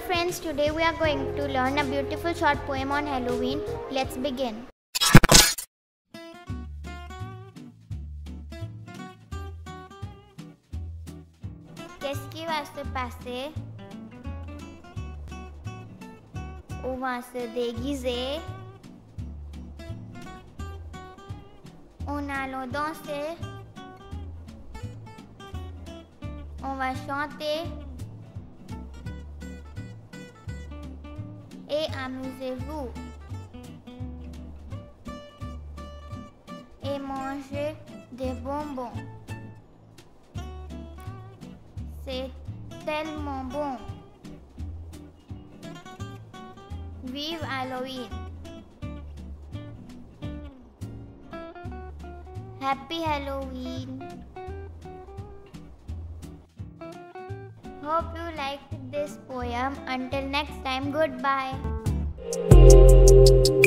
friends, today we are going to learn a beautiful short poem on Halloween. Let's begin. Qu'est-ce qui va se passer? On va se déguiser. On allons danser. On va chanter. Et amusez-vous. Et mangez des bonbons. C'est tellement bon. Vive Halloween. Happy Halloween. Hope you liked this poem. Until next time, goodbye.